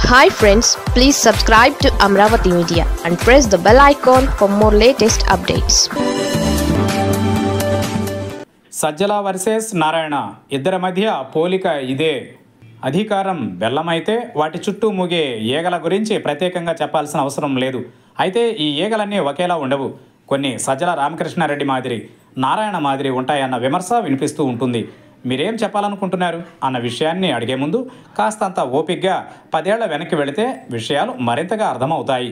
Hi friends, please subscribe to Amravati Media and press the bell icon for more latest updates. Sajjala versus Narayana ఇద్దరి మధ్య పోలిక ఇదే. అధికారం బెల్లమైతే వాటి చుట్టూ మూగే ఈగల గురించి ప్రత్యేకంగా చెప్పాల్సిన అవసరం లేదు. అయితే ఈ ఈగలన్నీ ఒకేలా ఉండవు. కొన్ని సజ్జల రామకృష్ణారెడ్డి మాదిరి, నారాయణ మాదిరి ఉంటాయన్న విమర్శ వినిపిస్తూ ఉంటుంది. మీరేం చెప్పాలనుకుంటున్నారు అన్న విషయాన్ని అడిగే ముందు కాస్తంత ఓపిగ్గా 10 ఏళ్ల వెనక్కి వెళితే విషయాలు మరింతగా అర్థమవుతాయి.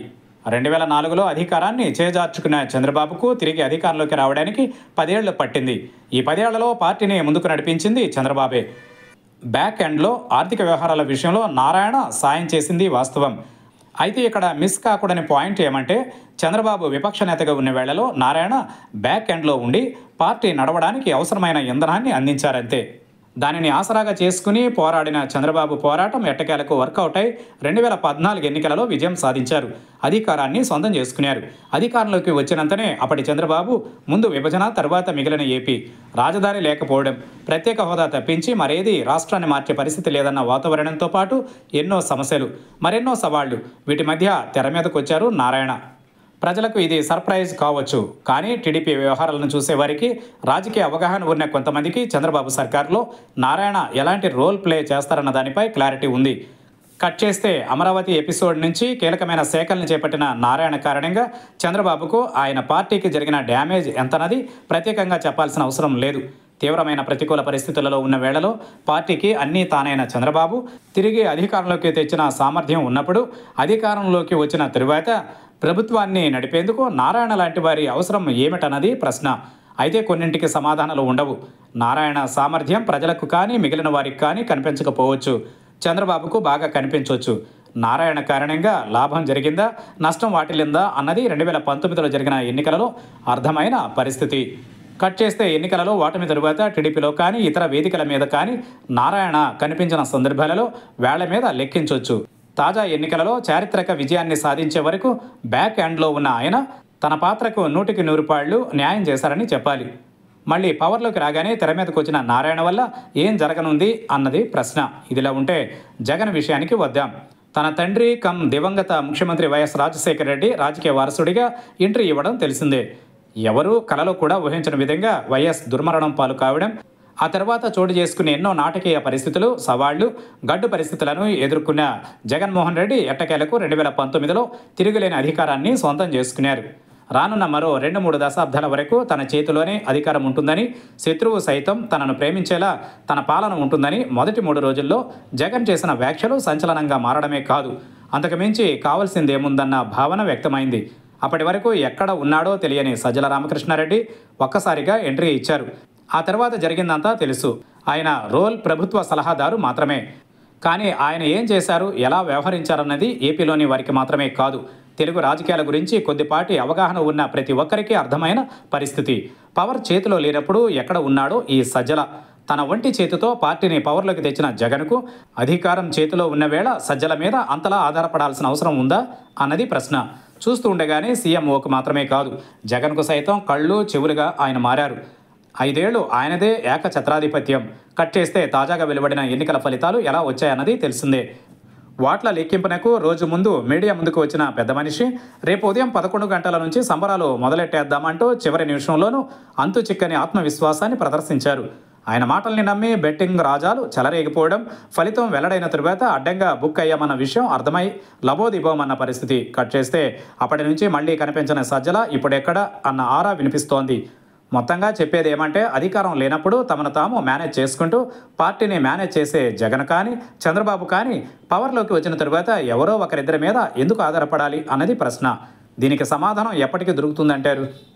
2004లో అధికారాన్ని చేజార్చుకున్న చంద్రబాబుకు తిరిగి అధికారంలోకి రావడానికి 10 ఏళ్లు పట్టింది. ఈ 10 ఏళ్లలో పార్టీని ముందుకు నడిపించింది చంద్రబాబే. బ్యాక్ ఎండ్లో ఆర్థిక వ్యవహారాల విషయంలో నారాయణ సాయం చేసింది వాస్తవం. అయితే ఇక్కడ మిస్ కాకూడని పాయింట్ ఏమంటే, చంద్రబాబు విపక్ష నేతగా ఉన్న వేళలో నారాయణ బ్యాక్ ఎండ్లో ఉండి పార్టీ నడవడానికి అవసరమైన ఇంధనాన్ని అందించారంతే. దానిని ఆసరాగా చేసుకుని పోరాడిన చంద్రబాబు పోరాటం ఎట్టకేలకు వర్కౌట్ అయి 2014 ఎన్నికలలో విజయం సాధించారు. అధికారాన్ని సొంతం చేసుకున్నారు. అధికారంలోకి వచ్చినంతనే అప్పటి చంద్రబాబు ముందు విభజన, తర్వాత మిగిలిన ఏపీ, రాజధాని లేకపోవడం, ప్రత్యేక హోదా తప్పించి మరేది రాష్ట్రాన్ని మార్చే పరిస్థితి లేదన్న వాతావరణంతో పాటు ఎన్నో సమస్యలు, మరెన్నో సవాళ్లు. వీటి మధ్య తెర మీదకు వచ్చారు నారాయణ. ప్రజలకు ఇది సర్ప్రైజ్ కావచ్చు, కానీ టీడీపీ వ్యవహారాలను చూసేవారికి, రాజకీయ అవగాహన ఉన్న కొంతమందికి చంద్రబాబు సర్కార్లో నారాయణ ఎలాంటి రోల్ ప్లే చేస్తారన్న దానిపై క్లారిటీ ఉంది. కట్ చేస్తే అమరావతి ఎపిసోడ్ నుంచి కీలకమైన శాఖలను చేపట్టిన నారాయణ కారణంగా చంద్రబాబుకు, ఆయన పార్టీకి జరిగిన డ్యామేజ్ ఎంతన్నది ప్రత్యేకంగా చెప్పాల్సిన అవసరం లేదు. తీవ్రమైన ప్రతికూల పరిస్థితులలో ఉన్న వేళలో పార్టీకి అన్నీ తానైన చంద్రబాబు తిరిగి అధికారంలోకి తెచ్చిన సామర్థ్యం ఉన్నప్పుడు, అధికారంలోకి వచ్చిన తరువాత ప్రభుత్వాన్ని నడిపేందుకు నారాయణ లాంటి వారి అవసరం ఏమిటన్నది ప్రశ్న. అయితే కొన్నింటికి సమాధానాలు ఉండవు. నారాయణ సామర్థ్యం ప్రజలకు కానీ మిగిలిన వారికి కానీ కనిపించకపోవచ్చు. చంద్రబాబుకు బాగా కనిపించవచ్చు. నారాయణ కారణంగా లాభం జరిగిందా, నష్టం వాటిల్లిందా అన్నది 2019లో జరిగిన ఎన్నికలలో అర్థమైన పరిస్థితి. కట్ చేస్తే ఎన్నికలలో ఓటమి తరువాత టీడీపీలో కానీ ఇతర వేదికల మీద కానీ నారాయణ కనిపించిన సందర్భాలలో వేళ్ల మీద లెక్కించవచ్చు. తాజా ఎన్నికలలో చారిత్రక విజయాన్ని సాధించే వరకు బ్యాక్ ఎండ్లో ఉన్న ఆయన తన పాత్రకు 100కి 100 పాళ్ళు న్యాయం చేశారని చెప్పాలి. మళ్ళీ పవర్లోకి రాగానే తెర మీదకు వచ్చిన నారాయణ వల్ల ఏం జరగనుంది అన్నది ప్రశ్న. ఇదిలా ఉంటే జగన్ విషయానికి వద్దాం. తన తండ్రి కమ్ దివంగత ముఖ్యమంత్రి వైఎస్ రాజశేఖర రెడ్డి రాజకీయ వారసుడిగా ఎంట్రీ ఇవ్వడం తెలిసిందే. ఎవరూ కలలో కూడా ఊహించిన విధంగా వైఎస్ దుర్మరణం పాలు కావడం, ఆ తర్వాత చోటు చేసుకునే ఎన్నో నాటకీయ పరిస్థితులు, సవాళ్లు, గడ్డు పరిస్థితులను ఎదుర్కొన్న జగన్మోహన్ రెడ్డి ఎట్టకేలకు 2019లో తిరుగులేని అధికారాన్ని సొంతం చేసుకున్నారు. రానున్న మరో 2-3 దశాబ్దాల వరకు తన చేతిలోనే అధికారం ఉంటుందని, శత్రువు సైతం తనను ప్రేమించేలా తన పాలన ఉంటుందని మొదటి 3 రోజుల్లో జగన్ చేసిన వ్యాఖ్యలు సంచలనంగా మారడమే కాదు, అంతకుమించి కావాల్సిందేముందన్న భావన వ్యక్తమైంది. అప్పటి వరకు ఎక్కడ ఉన్నాడో తెలియని సజ్జల రామకృష్ణారెడ్డి ఒక్కసారిగా ఎంట్రీ ఇచ్చారు. ఆ తర్వాత జరిగిందంతా తెలుసు. ఆయన రోల్ ప్రభుత్వ సలహాదారు మాత్రమే. కానీ ఆయన ఏం చేశారు, ఎలా వ్యవహరించారన్నది ఏపీలోని వారికి మాత్రమే కాదు, తెలుగు రాజకీయాల గురించి కొద్దిపాటి అవగాహన ఉన్న ప్రతి ఒక్కరికి అర్థమైన పరిస్థితి. పవర్ చేతిలో లేనప్పుడు ఎక్కడ ఉన్నాడో ఈ సజ్జల. తన ఒంటి చేతితో పార్టీని పవర్లోకి తెచ్చిన జగన్కు అధికారం చేతిలో ఉన్న వేళ సజ్జల మీద అంతలా ఆధారపడాల్సిన అవసరం ఉందా అన్నది ప్రశ్న. చూస్తూ ఉండగానే సీఎంఓకు మాత్రమే కాదు, జగన్కు సైతం కళ్ళు చెవులుగా ఆయన మారారు. 5 ఏళ్లు ఆయనదే ఏకఛత్రాధిపత్యం. కట్ చేస్తే తాజాగా వెలువడిన ఎన్నికల ఫలితాలు ఎలా వచ్చాయన్నది తెలిసిందే. ఓట్ల లెక్కింపునకు రోజు ముందు మీడియా ముందుకు వచ్చిన పెద్ద మనిషి రేపు ఉదయం 11 గంటల నుంచి సంబరాలు మొదలెట్టేద్దామంటూ చివరి నిమిషంలోనూ అంతు చిక్కని ఆత్మవిశ్వాసాన్ని ప్రదర్శించారు. ఆయన మాటల్ని నమ్మి బెట్టింగ్ రాజాలు చెలరేగిపోవడం, ఫలితం వెల్లడైన తరువాత అడ్డంగా బుక్ అయ్యామన్న విషయం అర్థమై లబోదిబోమన్న పరిస్థితి. కట్ చేస్తే అప్పటి నుంచి మళ్లీ కనిపించిన సజ్జల ఇప్పుడెక్కడ అన్న ఆరా వినిపిస్తోంది. మొత్తంగా చెప్పేది ఏమంటే, అధికారం లేనప్పుడు తమను తాము మేనేజ్ చేసుకుంటూ పార్టీని మేనేజ్ చేసే జగన్ కానీ చంద్రబాబు కానీ పవర్లోకి వచ్చిన తరువాత ఎవరో ఒకరిద్దరి మీద ఎందుకు ఆధారపడాలి అన్నది ప్రశ్న. దీనికి సమాధానం ఎప్పటికీ దొరుకుతుందంటారు?